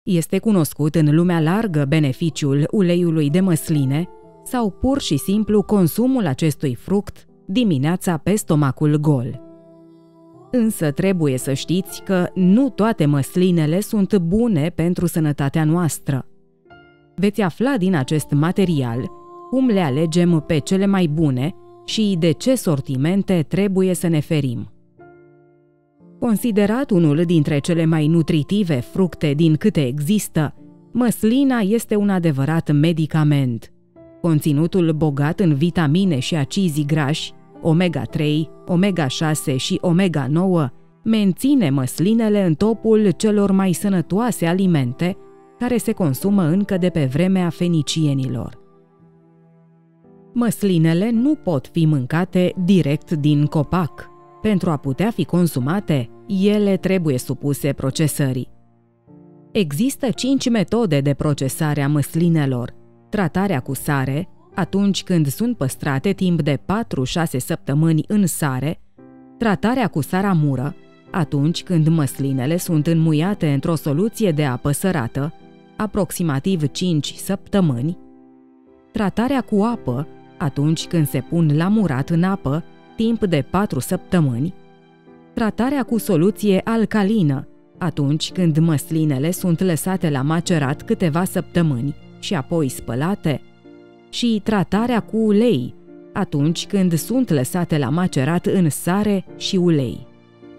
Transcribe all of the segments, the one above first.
Este cunoscut în lumea largă beneficiul uleiului de măsline sau pur și simplu consumul acestui fruct dimineața pe stomacul gol. Însă trebuie să știți că nu toate măslinele sunt bune pentru sănătatea noastră. Veți afla din acest material cum le alegem pe cele mai bune și de ce sortimente trebuie să ne ferim. Considerat unul dintre cele mai nutritive fructe din câte există, măslina este un adevărat medicament. Conținutul bogat în vitamine și acizi grași, omega-3, omega-6 și omega-9, menține măslinele în topul celor mai sănătoase alimente care se consumă încă de pe vremea fenicienilor. Măslinele nu pot fi mâncate direct din copac. Pentru a putea fi consumate, ele trebuie supuse procesării. Există 5 metode de procesare a măslinelor: tratarea cu sare, atunci când sunt păstrate timp de 4-6 săptămâni în sare; tratarea cu saramură, atunci când măslinele sunt înmuiate într-o soluție de apă sărată, aproximativ 5 săptămâni; tratarea cu apă, atunci când se pun la murat în apă, timp de 4 săptămâni; tratarea cu soluție alcalină, atunci când măslinele sunt lăsate la macerat câteva săptămâni și apoi spălate; și tratarea cu ulei, atunci când sunt lăsate la macerat în sare și ulei.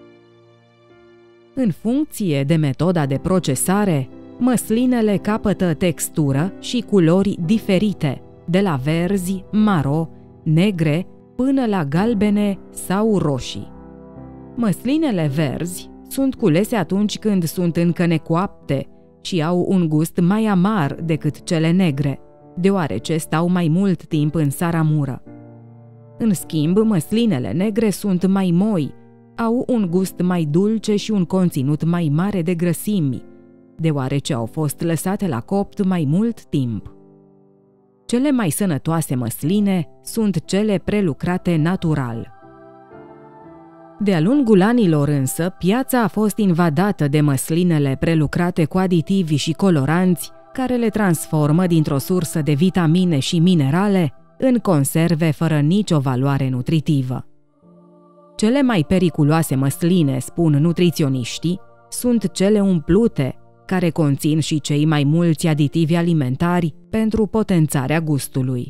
În funcție de metoda de procesare, măslinele capătă textură și culori diferite, de la verzi, maro, negre, până la galbene sau roșii. Măslinele verzi sunt culese atunci când sunt încă necoapte și au un gust mai amar decât cele negre, deoarece stau mai mult timp în saramură. În schimb, măslinele negre sunt mai moi, au un gust mai dulce și un conținut mai mare de grăsimi, deoarece au fost lăsate la copt mai mult timp. Cele mai sănătoase măsline sunt cele prelucrate natural. De-a lungul anilor însă, piața a fost invadată de măslinele prelucrate cu aditivi și coloranți, care le transformă dintr-o sursă de vitamine și minerale în conserve fără nicio valoare nutritivă. Cele mai periculoase măsline, spun nutriționiștii, sunt cele umplute, care conțin și cei mai mulți aditivi alimentari pentru potențarea gustului.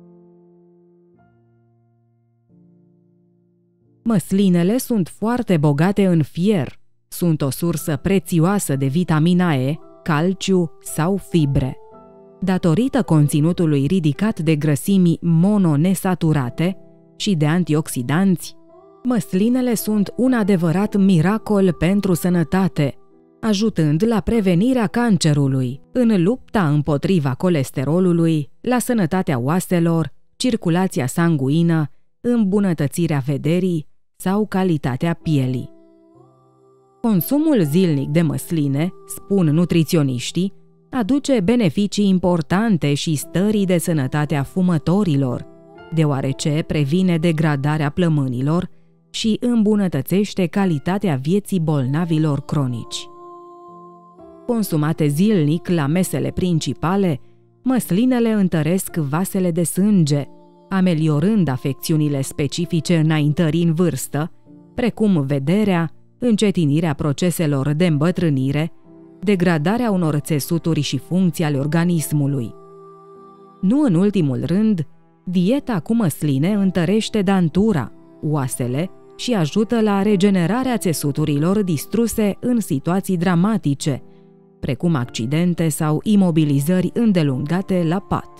Măslinele sunt foarte bogate în fier, sunt o sursă prețioasă de vitamina E, calciu sau fibre. Datorită conținutului ridicat de grăsimi mononesaturate și de antioxidanți, măslinele sunt un adevărat miracol pentru sănătate, ajutând la prevenirea cancerului, în lupta împotriva colesterolului, la sănătatea oaselor, circulația sanguină, îmbunătățirea vederii sau calitatea pielii. Consumul zilnic de măsline, spun nutriționiștii, aduce beneficii importante și stării de sănătate a fumătorilor, deoarece previne degradarea plămânilor și îmbunătățește calitatea vieții bolnavilor cronici. Consumate zilnic la mesele principale, măslinele întăresc vasele de sânge, ameliorând afecțiunile specifice înaintării în vârstă, precum vederea, încetinirea proceselor de îmbătrânire, degradarea unor țesuturi și funcții ale organismului. Nu în ultimul rând, dieta cu măsline întărește dantura, oasele și ajută la regenerarea țesuturilor distruse în situații dramatice, precum accidente sau imobilizări îndelungate la pat.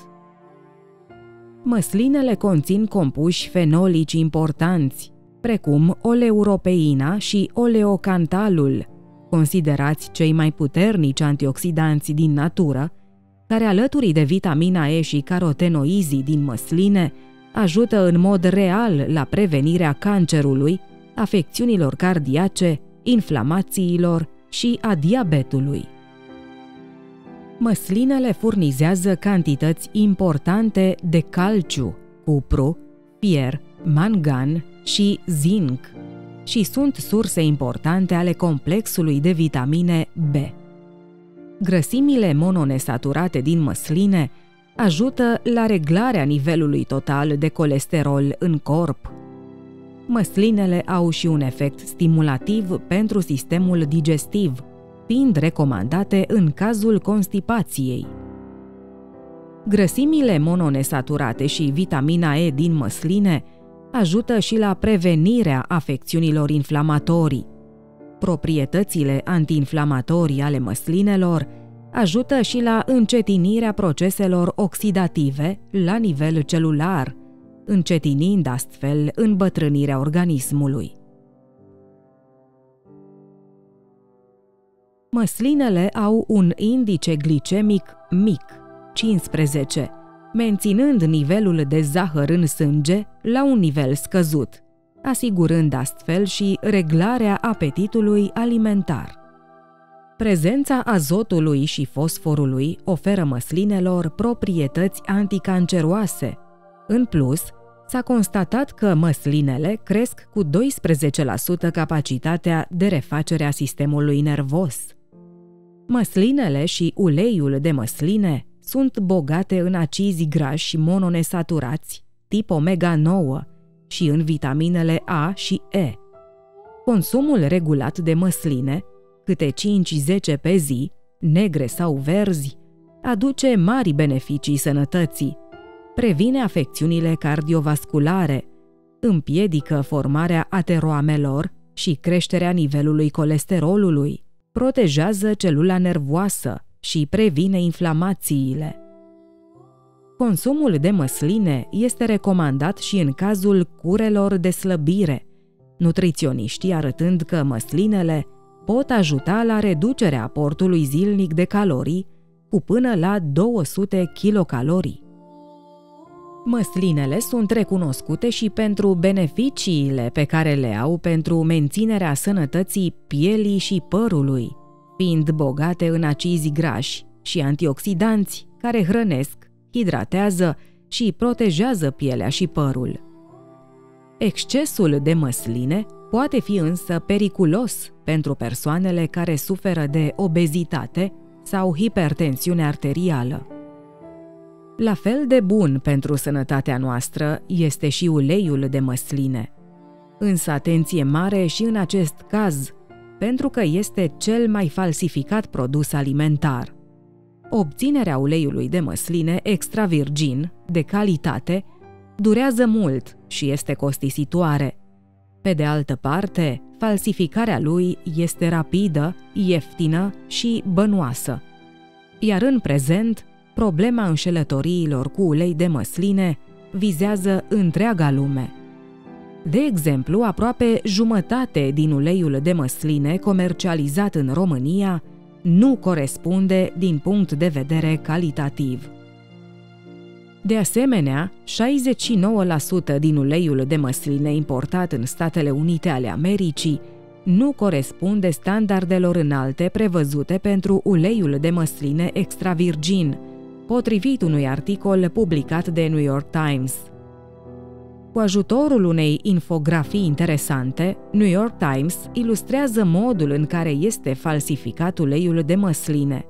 Măslinele conțin compuși fenolici importanți, precum oleuropeina și oleocantalul, considerați cei mai puternici antioxidanți din natură, care alături de vitamina E și carotenoizii din măsline, ajută în mod real la prevenirea cancerului, afecțiunilor cardiace, inflamațiilor și a diabetului. Măslinele furnizează cantități importante de calciu, cupru, fier, mangan și zinc și sunt surse importante ale complexului de vitamine B. Grăsimile mononesaturate din măsline ajută la reglarea nivelului total de colesterol în corp. Măslinele au și un efect stimulativ pentru sistemul digestiv, fiind recomandate în cazul constipației. Grăsimile mononesaturate și vitamina E din măsline ajută și la prevenirea afecțiunilor inflamatorii. Proprietățile antiinflamatorii ale măslinelor ajută și la încetinirea proceselor oxidative la nivel celular, încetinind astfel îmbătrânirea organismului. Măslinele au un indice glicemic mic, 15, menținând nivelul de zahăr în sânge la un nivel scăzut, asigurând astfel și reglarea apetitului alimentar. Prezența azotului și fosforului oferă măslinelor proprietăți anticanceroase. În plus, s-a constatat că măslinele cresc cu 12% capacitatea de refacere a sistemului nervos. Măslinele și uleiul de măsline sunt bogate în acizi grași mononesaturați, tip omega-9, și în vitaminele A și E. Consumul regulat de măsline, câte 5-10 pe zi, negre sau verzi, aduce mari beneficii sănătății, previne afecțiunile cardiovasculare, împiedică formarea ateroamelor și creșterea nivelului colesterolului, protejează celula nervoasă și previne inflamațiile. Consumul de măsline este recomandat și în cazul curelor de slăbire, nutriționiștii arătând că măslinele pot ajuta la reducerea aportului zilnic de calorii cu până la 200 kilocalorii. Măslinele sunt recunoscute și pentru beneficiile pe care le au pentru menținerea sănătății pielii și părului, fiind bogate în acizi grași și antioxidanți care hrănesc, hidratează și protejează pielea și părul. Excesul de măsline poate fi însă periculos pentru persoanele care suferă de obezitate sau hipertensiune arterială. La fel de bun pentru sănătatea noastră este și uleiul de măsline. Însă atenție mare și în acest caz, pentru că este cel mai falsificat produs alimentar. Obținerea uleiului de măsline extra virgin, de calitate, durează mult și este costisitoare. Pe de altă parte, falsificarea lui este rapidă, ieftină și bănoasă. Iar în prezent, problema înșelătoriilor cu ulei de măsline vizează întreaga lume. De exemplu, aproape jumătate din uleiul de măsline comercializat în România nu corespunde din punct de vedere calitativ. De asemenea, 69% din uleiul de măsline importat în Statele Unite ale Americii nu corespunde standardelor înalte prevăzute pentru uleiul de măsline extra virgin, potrivit unui articol publicat de New York Times. Cu ajutorul unei infografii interesante, New York Times ilustrează modul în care este falsificat uleiul de măsline.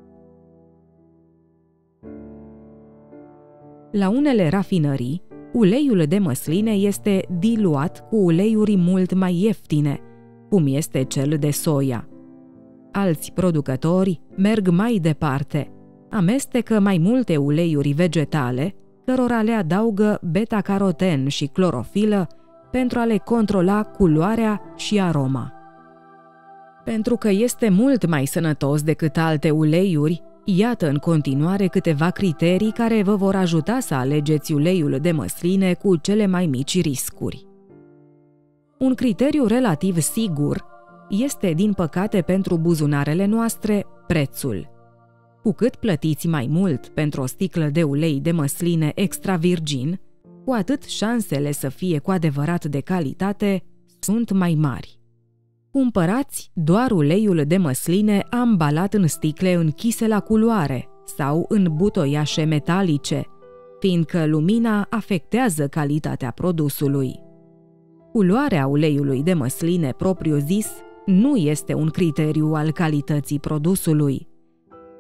La unele rafinării, uleiul de măsline este diluat cu uleiuri mult mai ieftine, cum este cel de soia. Alți producători merg mai departe, amestecă mai multe uleiuri vegetale, cărora le adaugă beta-caroten și clorofilă pentru a le controla culoarea și aroma. Pentru că este mult mai sănătos decât alte uleiuri, iată în continuare câteva criterii care vă vor ajuta să alegeți uleiul de măsline cu cele mai mici riscuri. Un criteriu relativ sigur este, din păcate pentru buzunarele noastre, prețul. Cu cât plătiți mai mult pentru o sticlă de ulei de măsline extra virgin, cu atât șansele să fie cu adevărat de calitate sunt mai mari. Cumpărați doar uleiul de măsline ambalat în sticle închise la culoare sau în butoiașe metalice, fiindcă lumina afectează calitatea produsului. Culoarea uleiului de măsline propriu-zis nu este un criteriu al calității produsului.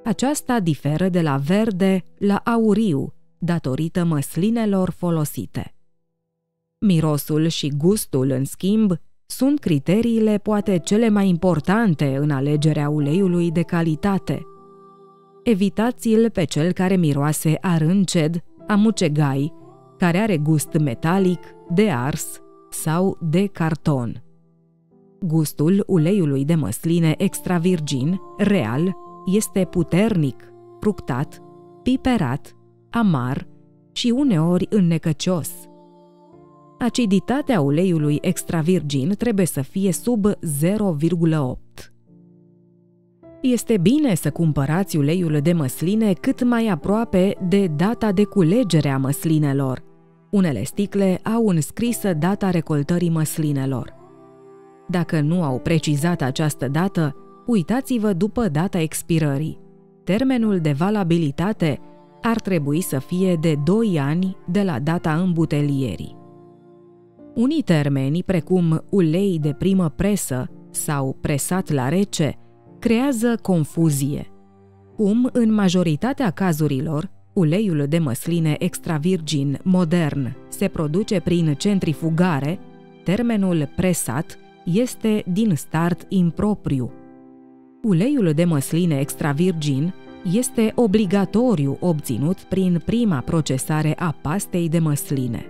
Aceasta diferă de la verde la auriu, datorită măslinelor folosite. Mirosul și gustul, în schimb, sunt criteriile poate cele mai importante în alegerea uleiului de calitate. Evitați-l pe cel care miroase a rânced, a mucegai, care are gust metalic, de ars sau de carton. Gustul uleiului de măsline extra virgin, real, este puternic, fructat, piperat, amar și uneori înnecăcios. Aciditatea uleiului extra virgin trebuie să fie sub 0,8. Este bine să cumpărați uleiul de măsline cât mai aproape de data de culegere a măslinelor. Unele sticle au înscrisă data recoltării măslinelor. Dacă nu au precizat această dată, uitați-vă după data expirării. Termenul de valabilitate ar trebui să fie de 2 ani de la data îmbutelierii. Unii termeni, precum ulei de primă presă sau presat la rece, creează confuzie. Cum, în majoritatea cazurilor, uleiul de măsline extra virgin modern se produce prin centrifugare, termenul presat este din start impropriu. Uleiul de măsline extra virgin este obligatoriu obținut prin prima procesare a pastei de măsline.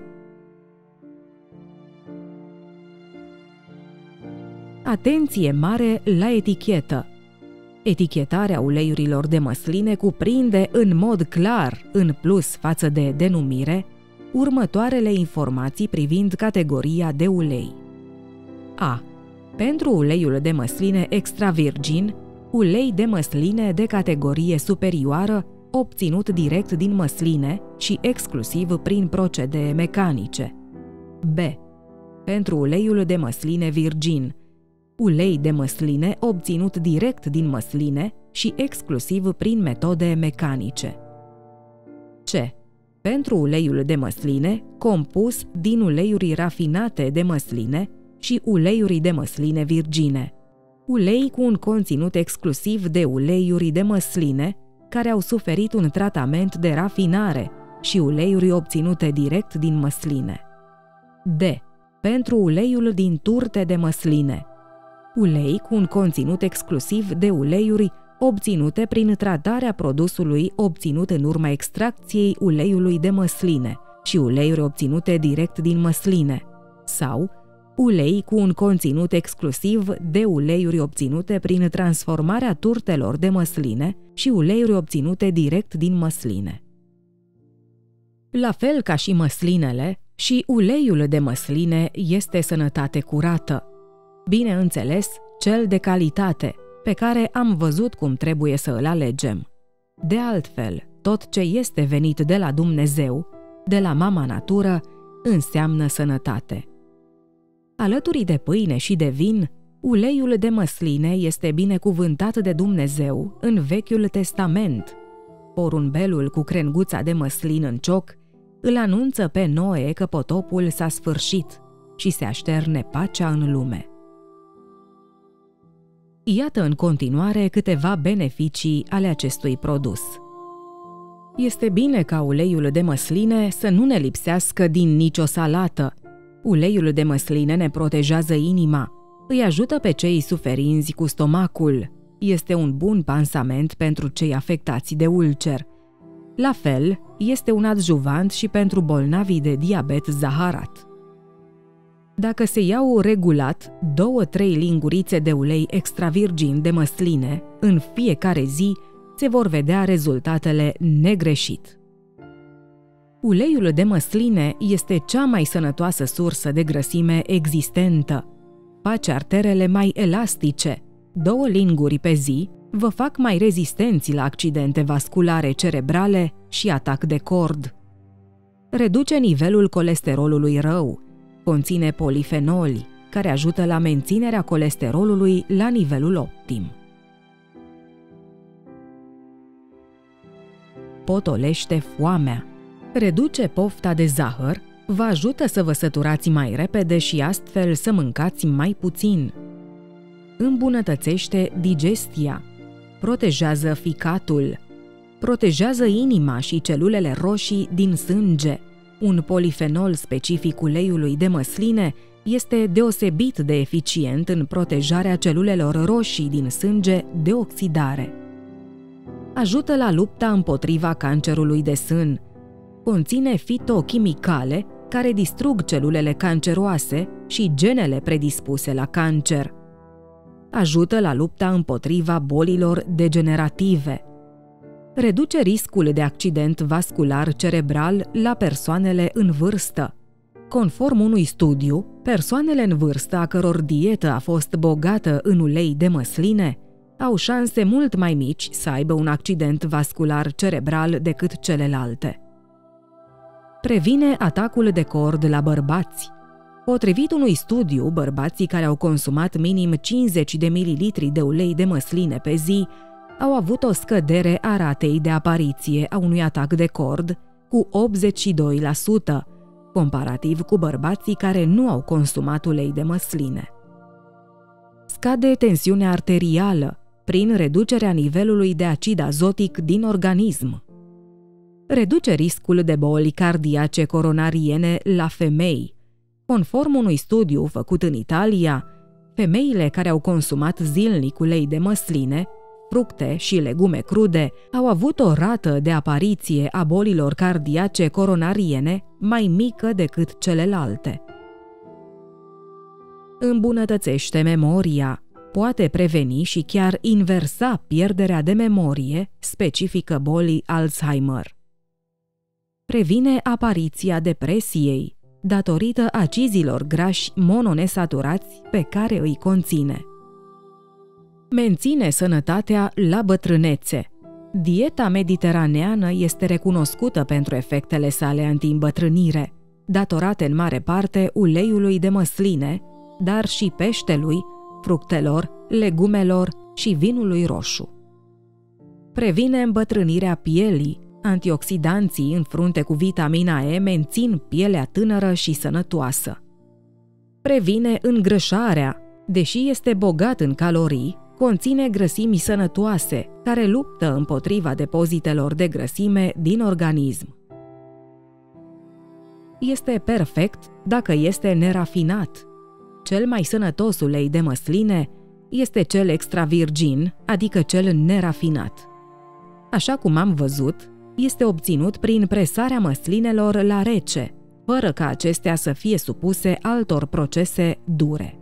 Atenție mare la etichetă! Etichetarea uleiurilor de măsline cuprinde în mod clar, în plus față de denumire, următoarele informații privind categoria de ulei. A. Pentru uleiul de măsline extra virgin, ulei de măsline de categorie superioară obținut direct din măsline și exclusiv prin procedee mecanice. B. Pentru uleiul de măsline virgin, ulei de măsline obținut direct din măsline și exclusiv prin metode mecanice. C. Pentru uleiul de măsline compus din uleiuri rafinate de măsline și uleiuri de măsline virgine. Ulei cu un conținut exclusiv de uleiuri de măsline care au suferit un tratament de rafinare și uleiuri obținute direct din măsline. D. Pentru uleiul din turte de măsline. Ulei cu un conținut exclusiv de uleiuri obținute prin tratarea produsului obținut în urma extracției uleiului de măsline și uleiuri obținute direct din măsline, sau ulei cu un conținut exclusiv de uleiuri obținute prin transformarea turtelor de măsline și uleiuri obținute direct din măsline. La fel ca și măslinele, și uleiul de măsline este sănătate curată. Bineînțeles, cel de calitate, pe care am văzut cum trebuie să îl alegem. De altfel, tot ce este venit de la Dumnezeu, de la mama natură, înseamnă sănătate. Alături de pâine și de vin, uleiul de măsline este binecuvântat de Dumnezeu în Vechiul Testament. Porumbelul cu crenguța de măslin în cioc îl anunță pe Noe că potopul s-a sfârșit și se așterne pacea în lume. Iată în continuare câteva beneficii ale acestui produs. Este bine ca uleiul de măsline să nu ne lipsească din nicio salată. Uleiul de măsline ne protejează inima, îi ajută pe cei suferinzi cu stomacul, este un bun pansament pentru cei afectați de ulcer. La fel, este un adjuvant și pentru bolnavii de diabet zaharat. Dacă se iau regulat 2-3 lingurițe de ulei extra virgin de măsline în fiecare zi, se vor vedea rezultatele negreșit. Uleiul de măsline este cea mai sănătoasă sursă de grăsime existentă. Face arterele mai elastice. 2 linguri pe zi vă fac mai rezistenți la accidente vasculare cerebrale și atac de cord. Reduce nivelul colesterolului rău. Conține polifenoli, care ajută la menținerea colesterolului la nivelul optim. Potolește foamea. Reduce pofta de zahăr, vă ajută să vă săturați mai repede și astfel să mâncați mai puțin. Îmbunătățește digestia. protejează ficatul, protejează inima și celulele roșii din sânge. Un polifenol specific uleiului de măsline este deosebit de eficient în protejarea celulelor roșii din sânge de oxidare. Ajută la lupta împotriva cancerului de sân. Conține fitochimicale care distrug celulele canceroase și genele predispuse la cancer. Ajută la lupta împotriva bolilor degenerative. Reduce riscul de accident vascular cerebral la persoanele în vârstă. Conform unui studiu, persoanele în vârstă a căror dietă a fost bogată în ulei de măsline au șanse mult mai mici să aibă un accident vascular cerebral decât celelalte. Previne atacul de cord la bărbați. Potrivit unui studiu, bărbații care au consumat minim 50 de mililitri de ulei de măsline pe zi au avut o scădere a ratei de apariție a unui atac de cord cu 82%, comparativ cu bărbații care nu au consumat ulei de măsline. Scade tensiunea arterială prin reducerea nivelului de acid azotic din organism. Reduce riscul de boli cardiace coronariene la femei. Conform unui studiu făcut în Italia, femeile care au consumat zilnic ulei de măsline, fructe și legume crude au avut o rată de apariție a bolilor cardiace coronariene mai mică decât celelalte. Îmbunătățește memoria, poate preveni și chiar inversa pierderea de memorie specifică bolii Alzheimer. Previne apariția depresiei, datorită acizilor grași mononesaturați pe care îi conține. Menține sănătatea la bătrânețe. Dieta mediteraneană este recunoscută pentru efectele sale anti-îmbătrânire, datorate în mare parte uleiului de măsline, dar și peștelui, fructelor, legumelor și vinului roșu. Previne îmbătrânirea pielii. Antioxidanții în frunte cu vitamina E mențin pielea tânără și sănătoasă. Previne îngrășarea. Deși este bogat în calorii, conține grăsimi sănătoase care luptă împotriva depozitelor de grăsime din organism. Este perfect dacă este nerafinat. Cel mai sănătos ulei de măsline este cel extra virgin, adică cel nerafinat. Așa cum am văzut, este obținut prin presarea măslinelor la rece, fără ca acestea să fie supuse altor procese dure.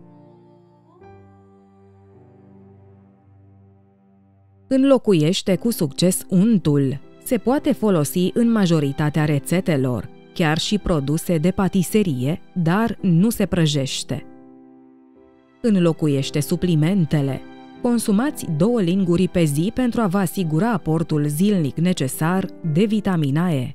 Înlocuiește cu succes untul. Se poate folosi în majoritatea rețetelor, chiar și produse de patiserie, dar nu se prăjește. Înlocuiește suplimentele. Consumați 2 linguri pe zi pentru a vă asigura aportul zilnic necesar de vitamina E.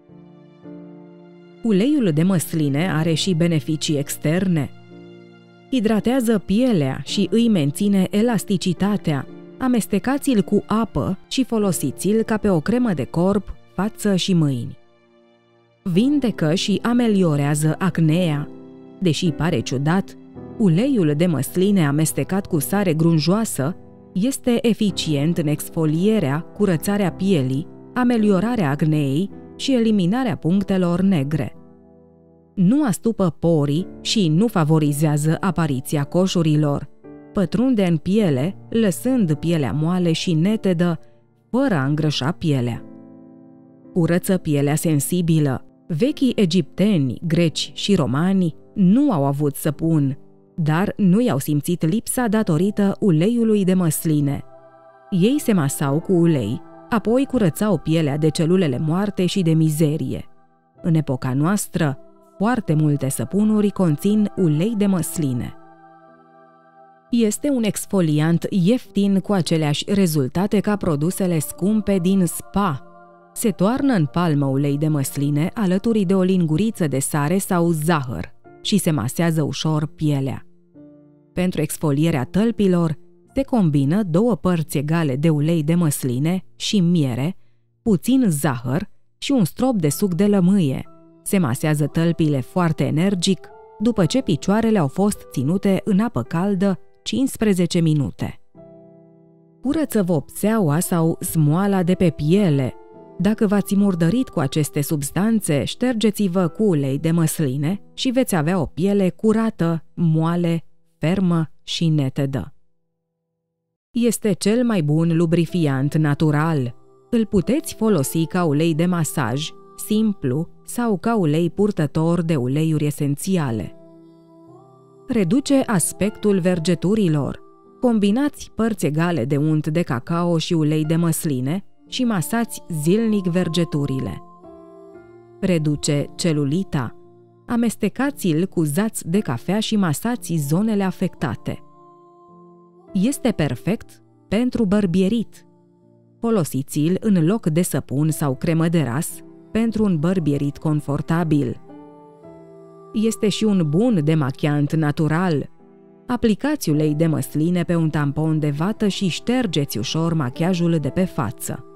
Uleiul de măsline are și beneficii externe. Hidratează pielea și îi menține elasticitatea. Amestecați-l cu apă și folosiți-l ca pe o cremă de corp, față și mâini. Vindecă și ameliorează acnea. Deși pare ciudat, uleiul de măsline amestecat cu sare grunjoasă este eficient în exfolierea, curățarea pielii, ameliorarea acneei și eliminarea punctelor negre. Nu astupă porii și nu favorizează apariția coșurilor. Pătrunde în piele, lăsând pielea moale și netedă, fără a îngrășa pielea. Curăță pielea sensibilă. Vechii egipteni, greci și romani nu au avut săpun, dar nu i-au simțit lipsa datorită uleiului de măsline. Ei se masau cu ulei, apoi curățau pielea de celulele moarte și de mizerie. În epoca noastră, foarte multe săpunuri conțin ulei de măsline. Este un exfoliant ieftin cu aceleași rezultate ca produsele scumpe din spa. Se toarnă în palmă ulei de măsline alături de o linguriță de sare sau zahăr și se masează ușor pielea. Pentru exfolierea tălpilor, se combină 2 părți egale de ulei de măsline și miere, puțin zahăr și un strop de suc de lămâie. Se masează tălpile foarte energic, după ce picioarele au fost ținute în apă caldă 15 minute. Curăță vopseaua sau smoala de pe piele. Dacă v-ați murdărit cu aceste substanțe, ștergeți-vă cu ulei de măsline și veți avea o piele curată, moale, fermă și netedă. Este cel mai bun lubrifiant natural. Îl puteți folosi ca ulei de masaj, simplu, sau ca ulei purtător de uleiuri esențiale. Reduce aspectul vergeturilor. Combinați părți egale de unt de cacao și ulei de măsline și masați zilnic vergeturile. Reduce celulita. Amestecați-l cu zaț de cafea și masați zonele afectate. Este perfect pentru bărbierit. Folosiți-l în loc de săpun sau cremă de ras pentru un bărbierit confortabil. Este și un bun demachiant natural. Aplicați ulei de măsline pe un tampon de vată și ștergeți ușor machiajul de pe față.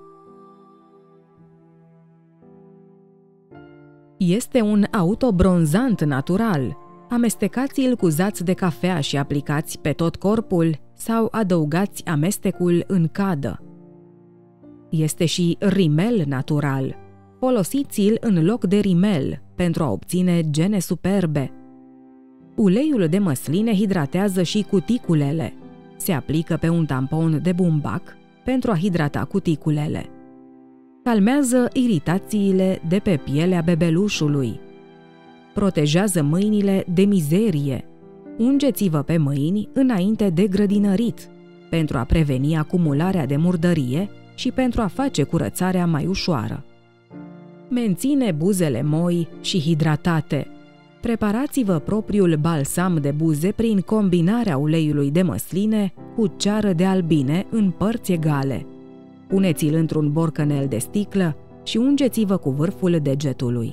Este un autobronzant natural. Amestecați-l cu zaț de cafea și aplicați pe tot corpul sau adăugați amestecul în cadă. Este și rimel natural. Folosiți-l în loc de rimel pentru a obține gene superbe. Uleiul de măsline hidratează și cuticulele. Se aplică pe un tampon de bumbac pentru a hidrata cuticulele. Calmează iritațiile de pe pielea bebelușului. Protejează mâinile de mizerie. Ungeți-vă pe mâini înainte de grădinărit, pentru a preveni acumularea de murdărie și pentru a face curățarea mai ușoară. Menține buzele moi și hidratate. Preparați-vă propriul balsam de buze prin combinarea uleiului de măsline cu ceară de albine în părți egale. Puneți-l într-un borcanel de sticlă și ungeți-vă cu vârful degetului.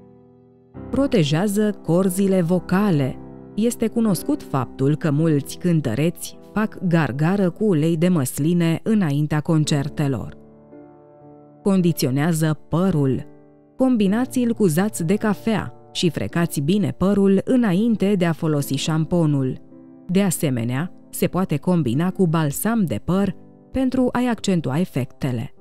Protejează corzile vocale. Este cunoscut faptul că mulți cântăreți fac gargară cu ulei de măsline înaintea concertelor. Condiționează părul. Combinați-l cu zaț de cafea și frecați bine părul înainte de a folosi șamponul. De asemenea, se poate combina cu balsam de păr pentru a-i accentua efectele.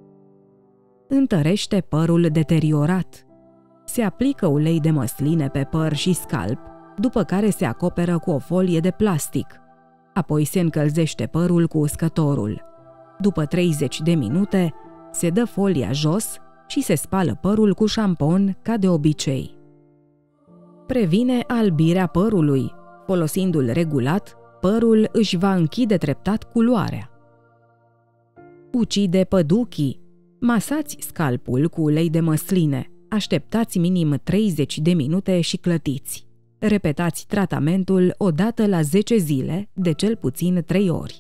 Întărește părul deteriorat. Se aplică ulei de măsline pe păr și scalp, după care se acoperă cu o folie de plastic. Apoi se încălzește părul cu uscătorul. După 30 de minute, se dă folia jos și se spală părul cu șampon ca de obicei. Previne albirea părului. Folosindu-l regulat, părul își va închide treptat culoarea. Ucide păduchii. Masați scalpul cu ulei de măsline. Așteptați minim 30 de minute și clătiți. Repetați tratamentul o dată la 10 zile, de cel puțin 3 ori.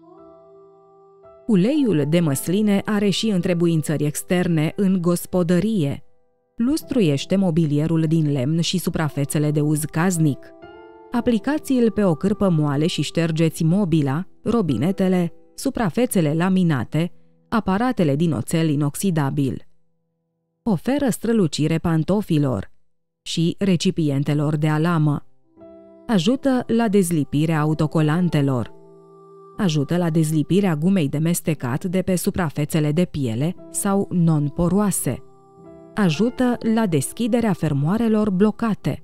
Uleiul de măsline are și întrebuințări externe în gospodărie. Lustruiește mobilierul din lemn și suprafețele de uz casnic. Aplicați-l pe o cârpă moale și ștergeți mobila, robinetele, suprafețele laminate, aparatele din oțel inoxidabil. Oferă strălucire pantofilor și recipientelor de alamă. Ajută la dezlipirea autocolantelor. Ajută la dezlipirea gumei de mestecat de pe suprafețele de piele sau non-poroase. Ajută la deschiderea fermoarelor blocate.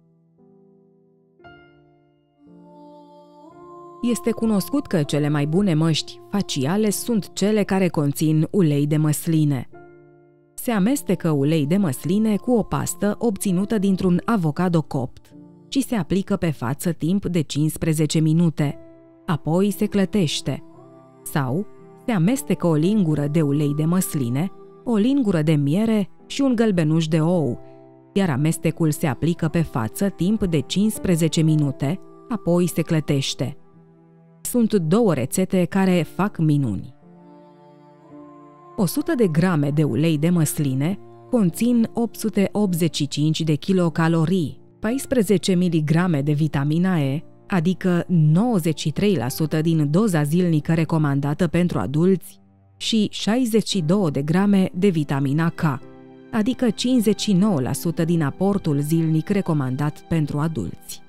Este cunoscut că cele mai bune măști faciale sunt cele care conțin ulei de măsline. Se amestecă ulei de măsline cu o pastă obținută dintr-un avocado copt și se aplică pe față timp de 15 minute. Apoi se clătește. Sau se amestecă o lingură de ulei de măsline, o lingură de miere și un gălbenuș de ou, iar amestecul se aplică pe față timp de 15 minute, apoi se clătește. Sunt 2 rețete care fac minuni. 100 de grame de ulei de măsline conțin 885 de kilocalorii, 14 mg de vitamina E, adică 93% din doza zilnică recomandată pentru adulți, și 62 de grame de vitamina K, adică 59% din aportul zilnic recomandat pentru adulți.